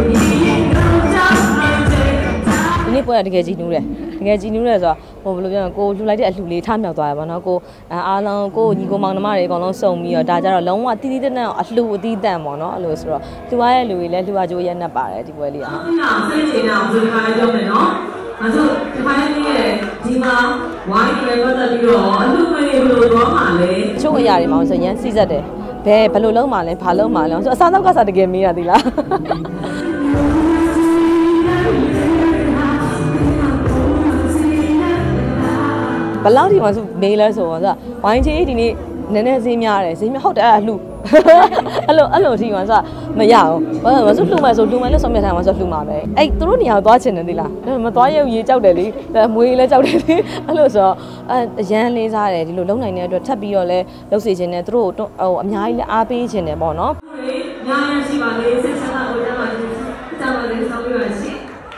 နေ့ပွဲတကယ်ကြည်နူးတယ်တကယ်ကြည်နူးတယ်ဆိုတော့ဟိုဘယ်လိုပြောကိုလှူလိုက်တဲ့အလှူလေးထမြောက်သွားရပါတော့ကိုအားလုံးကိုညီကိုမောင်နှမတွေအကုန်လုံးစုံပြီးတော့ဒါကြတော့လုံးဝတီးတီးတက်တက်အလှူအသီးတန့်ပေါ့နော်အဲ့လိုဆိုတော့လှူရတဲ့လူတွေလည်းလှူရကြိုးရက်နဲ့ပါတယ်ဒီပွဲလေးอ่ะစိတ်ချင်အောင်ဒီခါလေးပြောမယ်နော်အဲဆိုဒီခါလေးရဲ့ဒီမှာဝိုင်းတွေပတ်သက်ပြီးတော့အလှူငွေတွေဘယ်လိုသွားမှာလဲချို့အရာတွေမှာဆိုရန်စီးဆက်တယ်ဘယ်လိုလုံးမှာလဲဘာလုံးမှာလဲဆိုအစားသောက်ကစားတကယ်မေးရသေးလားဘလောက်ဒီမှာဆိုမေးလဲဆိုတော့ဝိုင်းချေးဒီနေ့နည်းနည်းဈေးများတယ်ဈေးများဟုတ်တယ်အဲ့လှူအဲ့လိုဒီမှာဆိုမရအောင်ဘာဆိုလှူမယ်ဆိုလှူမယ်လို့ဆုံးဖြတ်ထားမှာဆိုလှူမှာပဲအဲ့သူတို့နေရာကိုသွားချင်တယ်သီလားမသွားရဘူးရေကြောက်တယ်လေမွေးလည်းကြောက်တယ်လေအဲ့လိုဆိုတော့အရန်လေးစားတယ်ဒီလိုလုံနိုင်တဲ့အတွက်ထပ်ပြီးတော့လဲလှုပ်စေခြင်းနဲ့သူတို့ဟိုအများကြီးလည်းအားပေးခြင်းတယ်ပေါ့နော်ညာရရှိပါလေဆက်ဆံတာကိုကြားပါရှင်ကြားပါလေဆောင်းပြပါရှင်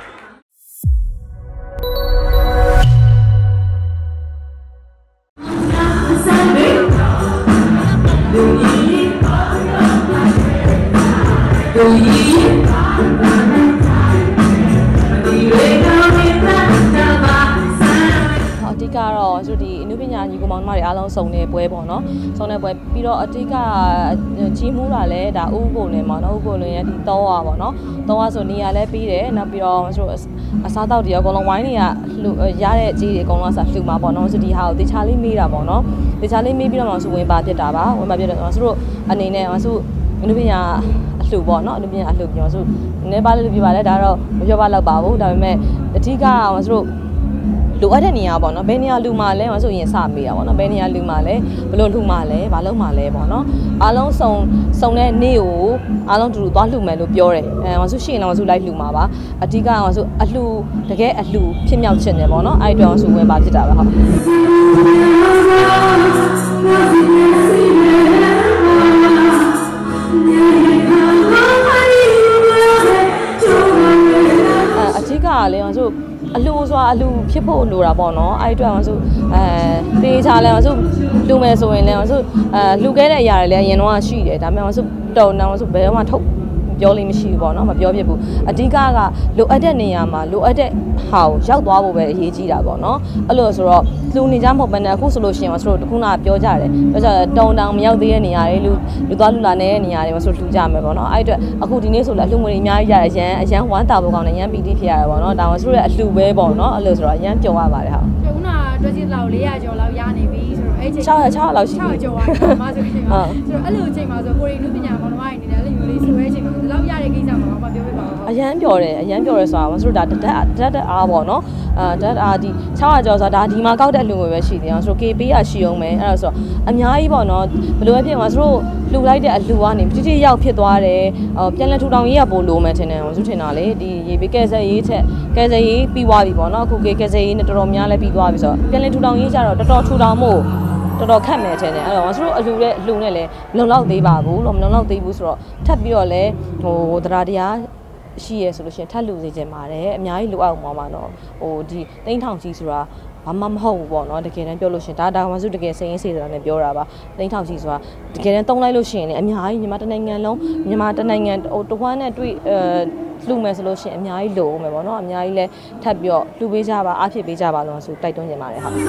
အဓိကတော့ဆိုဒီအနုပညာညီကောင်မောင်နှမတွေအားလုံးစုံတဲ့ပွဲပေါ့နော်စုံတဲ့ပွဲပြီးတော့အဓိကကြီးမှုတာလဲဒါဥကိုလင်းပေါ့နော်ဥကိုလင်းရဲ့ဒီတောဝါပေါ့နော်တောဝါဆိုနေရာလဲပြီးတယ်နောက်ပြီးတော့ဆိုအစားတောက်တွေအကုန်လုံးဝိုင်းတွေကရတဲ့အကြီးတွေအကုန်လုံးဆက်လှူမှာပေါ့နော်ဆိုဒီဟာကိုတေချာလေးမေးတာပေါ့နော်တေချာလေးမေးပြီးတော့မှဆိုဝင်ပါဖြစ်တာပါဝင်ပါဖြစ်တယ်ဆိုတော့အနေနဲ့ဆိုအနုပညာအလှူပေါ့နော်အနုပညာအလှူပြောဆိုနည်းပါလေးပြပါလဲဒါတော့မပြောပါတော့ပါဘူးဒါပေမဲ့အဓိကဆိုတော့လိုအပ်တဲ့နေရာပေါ့နော်ဘယ်နေရာလူမှလဲဆိုရင်စမေးတာပေါ့နော်ဘယ်နေရာလူမှလဲဘယ်လိုလူမှလဲဘာလို့မှလဲပေါ့နော်အားလုံးစုံတဲ့နေ့ကိုအားလုံးတူတူသွားလှူမယ်လို့ပြောတယ်ဆိုရှင်တော့ဆိုလိုက်လှူမှာပါအဓိကဆိုအလှူတကယ်အလှူဖြစ်မြောက်ခြင်းတယ်ပေါ့နော်အဲ့အတွက်ဆိုဝင်ပါဖြစ်တာပဲဟုတ်အဓိကလည်းဆိုအလှဆိုတာအလှဖြစ်ဖို့လိုတာပေါ့နော်အဲ့အတွက်ဆိုတေးချလဲဆိုလှမယ်ဆိုရင်လည်းဆိုလှခဲ့တဲ့အရာတွေလည်းအရင်တော့ရှိတယ်ဒါပေမဲ့ဆိုတုံတောင်ဆိုဘယ်တော့မှထုတ်ပြောလို့မရှိဘူးပေါ့နော်မပြောဖြစ်ဘူးအဓိကလိုအပ်တဲ့နေရာမှာလိုအပ်တဲ့ဟာကိုရောက်သွားဖို့ပဲအရေးကြီးတာပေါ့နော်အဲ့လိုဆိုတော့လှနေကြမဟုတ်ဘဲနဲ့အခုဆိုလို့ရှိရင်ဆိုတော့တခုနပြောကြတယ်တုံတောင်မရောက်သေးတဲ့နေရာတွေလူသွားလူလာနေတဲ့နေရာတွေမှာဆိုလှကြမယ်ပေါ့နော်အဲ့အတွက်အခုဒီနေ့ဆိုလည်းလှငွေတွေအများကြီးရတယ်အရန်ဝမ်းတာဖို့ကောင်းတယ်ရန်ပီတိဖြစ်ရတယ်ပေါ့နော်ဒါမှဆိုတော့အလှပဲပေါ့နော်အဲ့လိုဆိုတော့အရန်ပျော်ရပါတယ်ဟာခုနတွက်ကြည့်လောက်400ကျော်လောက်ရနေပြီဆိုတော့အဲ့ချိန် 600လောက်ရှိပြီ600ကျော်ပါမှာဆိုချိန်မှာဆိုတော့အဲ့လိုချိန်မှာဆိုကိုရီနုပညာမောင်နှမတွေနေတယ်အဲ့လိုမျိုးလေးဆိုရဲချိန်မှာဒီလောက်ရတဲ့ကိစ္စမှာမပြောပြပါဘူးအရန်ပျော်တယ်ဆိုတာဆိုတော့ဒါဓာတ်အားပေါ့နော်ဓာတ်အားဒီ600ကျော်ဆိုတာဒါဒီမှာကောက်တဲ့အလှငွေပဲရှိသေးတယ်ဆိုတော့ KB ရရှိအောင်မယ်အဲ့ဒါဆိုတော့အများကြီးပေါ့နော်ဘယ်လိုပဲဖြစ်မှာဆိုတော့လှူလိုက်တဲ့အလှကနေတိတိရောက်ဖြစ်သွားတယ်ပြန်လည်ထူထောင်ရေးကပို့လို့မယ်ထင်တယ်ဆိုထင်တာလေဒီရေပေးကဲဆယ်ရေးပြီးသွားပြီပေါ့နော်အခုကဲဆယ်ရေးနဲ့တော်တော်များလဲပြီးသွားပြီဆိုတော့ပြန်လည်ထူထောင်ရေးကြတော့တော်တော်ထူထောင်မှုတော်တော်ခက်မယ်ထင်တယ်အဲ့တော့ဆိုတော့အလှနဲ့လည်းမလုံလောက်သေးပါဘူးလို့မလုံလောက်သေးဘူးဆိုတော့ထပ်ပြီးတော့လဲဟိုတရားရှိရဲဆိုလို့ရှိရင်ထပ်လူစေချင်ပါတယ်အများကြီးလိုအောင်ပါတော့ဟိုဒီတိန်းထောင်ကြီးဆိုတာဘာမှမဟုတ်ဘူးပေါ့နော်တကယ်တမ်းပြောလို့ရှိရင်ဒါမှဆိုတကယ်စိတ်ရင်းစေတာနဲ့ပြောတာပါတိန်းထောင်ကြီးဆိုတာတကယ်တမ်းတုံးလိုက်လို့ရှိရင်လည်းအများကြီးမြန်မာတနိုင်ငံလုံးမြန်မာတနိုင်ငံဟိုတဝမ်းနဲ့တွေ့လှူမယ်ဆိုလို့ရှိရင်အများကြီးလိုအောင်မယ်ပေါ့နော်အများကြီးလဲထပ်ပြီးတော့လှူပေးကြပါအားဖြစ်ပေးကြပါလို့ဆိုတိုက်တွန်းနေပါတယ်ဟုတ်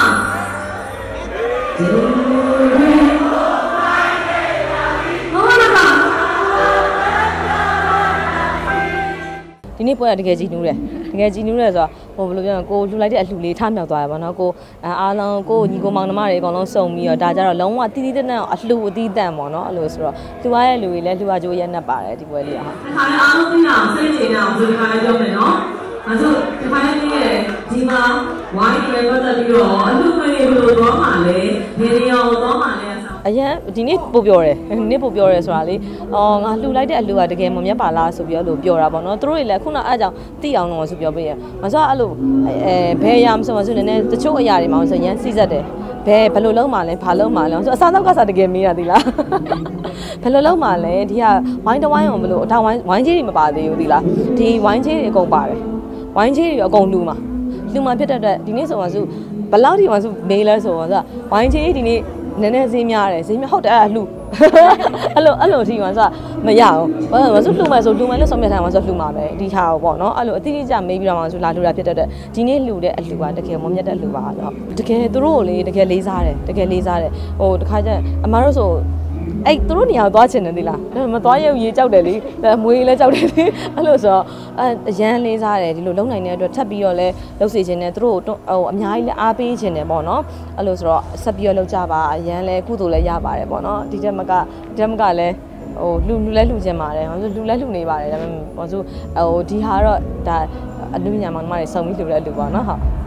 ဒီနေ့ပွဲကတကယ်ကြည်နူးတယ်ဆိုတော့ဟိုဘယ်လိုပြောလဲကိုလှူလိုက်တဲ့အလှူလေးထမြောက်သွားရပါတော့ကိုအားလုံးကိုညီကိုမောင်နှမတွေအကုန်လုံးစုံပြီးတော့ဒါကြတော့လုံးဝတီးတီးတက်တက်အလှအသီးတန့်ပေါ့နော်အဲ့လိုဆိုတော့လှူရတဲ့လူတွေလည်းလှူရကြိုးရက်နဲ့ပါတယ်ဒီပွဲလေးကဟုတ်ဒီခါအားလုံးသိအောင်စိတ်ချင်အောင်ဒီခါလေးပြောမယ်နော်အဲဆိုဒီခါလေးရဲ့ဒီမှာဝိုင်းတွေပတ်သက်ပြီးတော့အလှငွေတွေဘယ်လိုသွားမှာလဲနေနေအောင်သွားမှာလဲအရင်ဒီနေ့ပို့ပြောတယ်ဆိုတာလေငါလှူလိုက်တဲ့အလှကတကယ်မမြတ်ပါလားဆိုပြီးတော့လို့ပြောတာပေါ့နော်သူတို့တွေလည်းခုနအဲ့ကြောင့်သိအောင်လို့ဆိုပြောပေးရမဆိုအဲ့လိုဘယ်ရမဆိုနည်းနည်းတချို့အရာတွေမှာဆိုရန်စီးဆက်တယ်ဘယ်လိုလုံးမှလဲဘာလုံးမှလဲဆိုအစားသောက်ကစားတကယ်မေးရသေးလားဘယ်လိုလုံးမှလဲဒီကဝိုင်းတဝိုင်းအောင်မလို့ဒါဝိုင်းချေးတွေမပါသေးဘူးသီလားဒီဝိုင်းချေးတွေအကုန်ပါတယ်ဝိုင်းချေးတွေအကုန်လှူမှာဖြစ်တဲ့အတွက်ဒီနေ့ဆိုမှဆိုဘလောက်ဒီမှာဆိုမေးလဲဆိုတော့ဝိုင်းချေးဒီနေ့နနည်းနည်းဈေးများတယ်ဈေးများဟုတ်တယ်အဲ့လှူအဲ့လိုထိမှာဆိုမရဘူးဘာလို့လှူမယ်ဆိုလှူမယ်လို့ဆုံးဖြတ်ထားမှာဆိုလှူမှာပဲဒီဟာပေါ့နော်အဲ့လိုအတိအကျမေးပြီးတော့မှဆိုလာလှူတာဖြစ်တဲ့ဒီနေ့လှူတဲ့အလှူကတကယ်မမြတ်တဲ့လှူပါတော့တကယ်သူတို့ကိုလေတကယ်လေးစားတယ်ဟိုတခါကျအမားတို့ဆိုအဲ့သူတို့နေရာကိုသွားချင်တယ်ဒီလားမသွားရဘူးရေကြောက်တယ်လေမွေးလည်းကြောက်တယ်လေအဲ့လိုဆိုတော့အရန်လေးစားတယ်ဒီလိုလုံနိုင်တဲ့အတွက်ထပ်ပြီးတော့လဲလှုပ်စေခြင်းနဲ့သူတို့ဟိုအများကြီးလည်းအားပေးခြင်းတယ်ပေါ့နော်အဲ့လိုဆိုတော့ဆက်ပြီးတော့လှုပ်ကြပါအရန်လဲကုသိုလ်လည်းရပါတယ်ပေါ့နော်ဒီတက်မကလည်းဟိုလူလဲလှူခြင်းပါတယ်ဟိုလူလဲလှူနေပါတယ်ဒါပေမဲ့ဟိုဒီဟာတော့ဒါအလူညာမောင်မတွေစုံပြီးလှူတဲ့လူပေါ့နော်ဟုတ်